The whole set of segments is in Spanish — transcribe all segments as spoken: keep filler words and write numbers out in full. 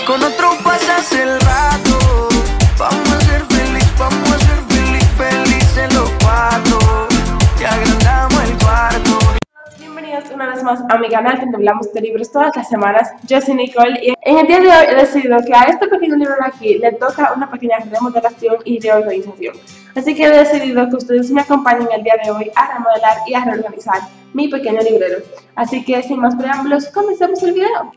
Con otro pasas el rato. Vamos a ser feliz, vamos a ser feliz, felices los cuatro. Te agrandamos el cuarto. Bienvenidos una vez más a mi canal donde hablamos de libros todas las semanas. Yo soy Nicole y en el día de hoy he decidido que a este pequeño libro de aquí le toca una pequeña remodelación y reorganización. Así que he decidido que ustedes me acompañen el día de hoy a remodelar y a reorganizar mi pequeño librero. Así que sin más preámbulos, comencemos el video.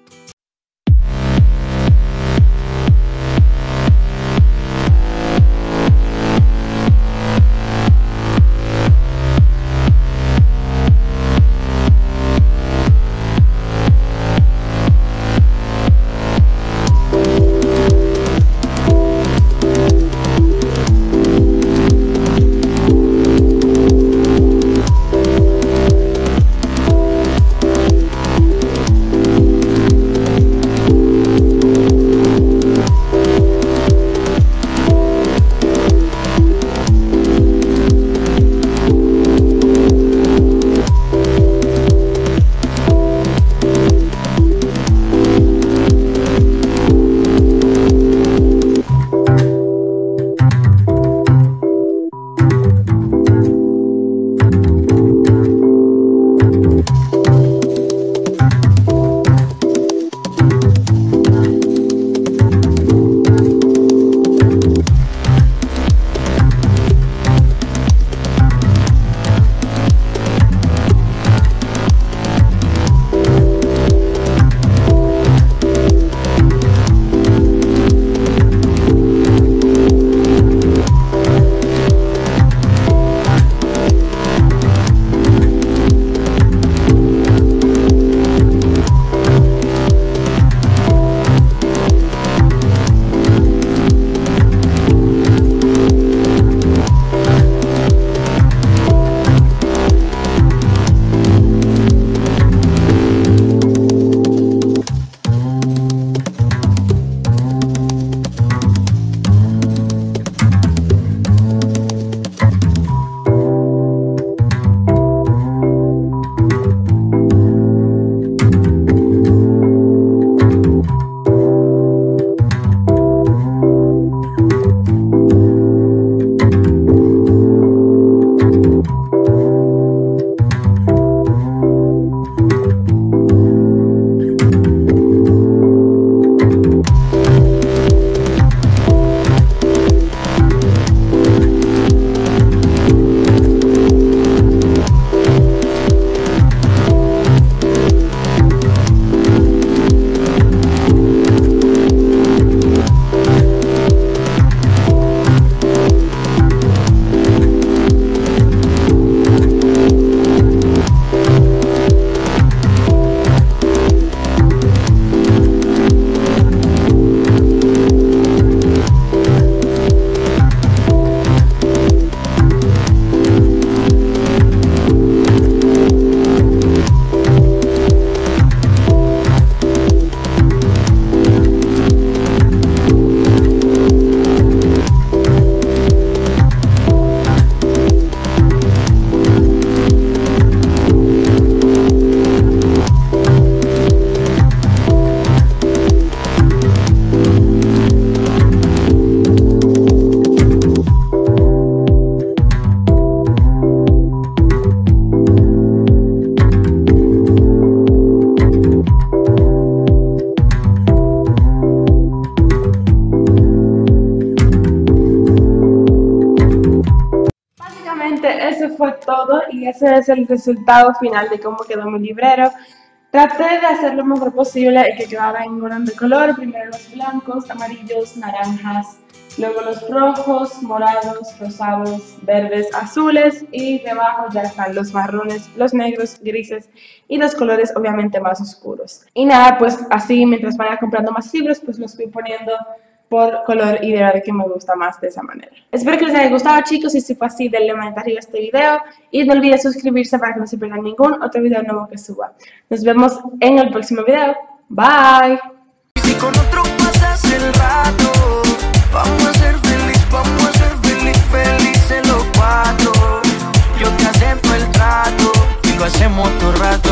Eso fue todo y ese es el resultado final de cómo quedó mi librero. Traté de hacer lo mejor posible y que quedara en orden de color. Primero los blancos, amarillos, naranjas, luego los rojos, morados, rosados, verdes, azules y debajo ya están los marrones, los negros, grises y los colores obviamente más oscuros. Y nada, pues así mientras vaya comprando más libros pues los fui poniendo por color y de verdad que me gusta más de esa manera. Espero que les haya gustado, chicos, y si fue así denle manita arriba a este video y no olviden suscribirse para que no se pierdan ningún otro video nuevo que suba. Nos vemos en el próximo video. Bye. Si con otro pasas el rato, vamos a ser feliz, vamos a ser feliz, felices los cuatro. Yo te acepto el trato y lo hacemos todo rato.